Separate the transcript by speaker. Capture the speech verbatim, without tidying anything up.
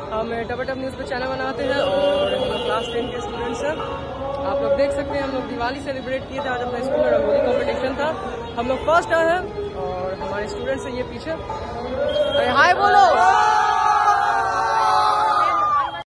Speaker 1: हम टपा टप न्यूज़ पे चैनल बनाते हैं और हम लोग क्लास टेन के स्टूडेंट्स हैं। आप लोग देख सकते हैं हम लोग दिवाली सेलिब्रेट किए थे। आज अपने स्कूल में रंगोली कंपटीशन था, हम लोग फर्स्ट आए हैं और हमारे स्टूडेंट्स हैं ये पीछे। अरे हाय बोलो।